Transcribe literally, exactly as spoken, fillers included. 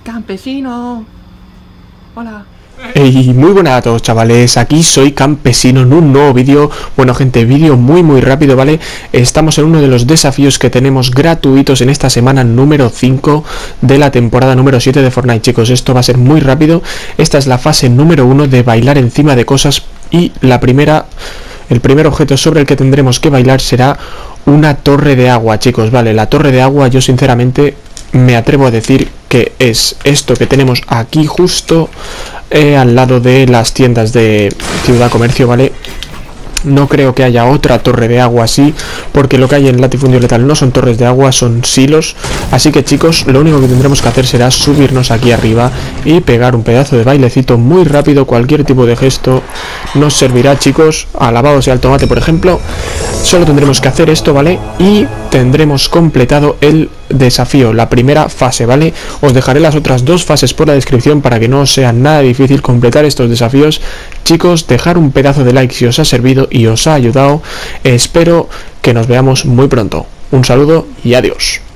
Campesino. Hola. Hey, muy buenas a todos, chavales, aquí soy Campesino en un nuevo vídeo. Bueno, gente, vídeo muy muy rápido, ¿vale? Estamos en uno de los desafíos que tenemos gratuitos en esta semana número cinco de la temporada número siete de Fortnite, chicos. Esto va a ser muy rápido. Esta es la fase número uno de bailar encima de cosas. Y la primera, el primer objeto sobre el que tendremos que bailar será una torre de agua, chicos, ¿vale? La torre de agua, yo sinceramente me atrevo a decir que es esto que tenemos aquí justo eh, al lado de las tiendas de Ciudad Comercio, ¿vale? No creo que haya otra torre de agua así, porque lo que hay en Latifundio Letal no son torres de agua, son silos. Así que, chicos, lo único que tendremos que hacer será subirnos aquí arriba y pegar un pedazo de bailecito muy rápido. Cualquier tipo de gesto nos servirá, chicos. Alabado sea el tomate, por ejemplo. Solo tendremos que hacer esto, ¿vale? Y tendremos completado el desafío, la primera fase, ¿vale? Os dejaré las otras dos fases por la descripción para que no os sea nada difícil completar estos desafíos. Chicos, dejar un pedazo de like si os ha servido y os ha ayudado. Espero que nos veamos muy pronto. Un saludo y adiós.